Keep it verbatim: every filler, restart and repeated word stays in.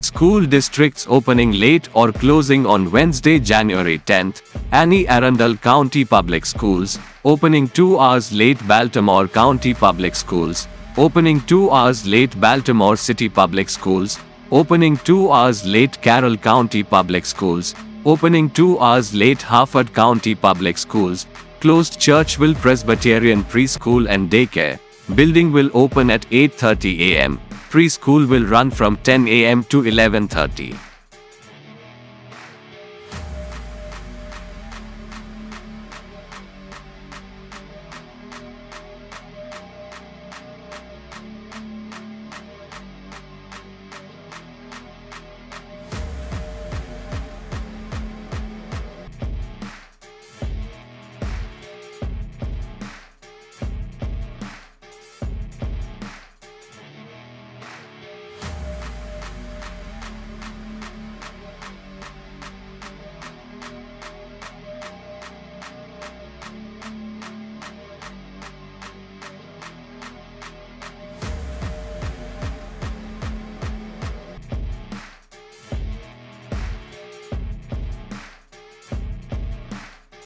School districts opening late or closing on Wednesday, January tenth. Annie Arundel County Public Schools, opening two hours late. Baltimore County Public Schools, opening two hours late. Baltimore City Public Schools, opening two hours late. Carroll County Public Schools, opening two hours late. Harford County Public Schools, closed. Churchville Presbyterian Preschool and Daycare building will open at eight thirty a m Preschool will run from ten a m to eleven thirty.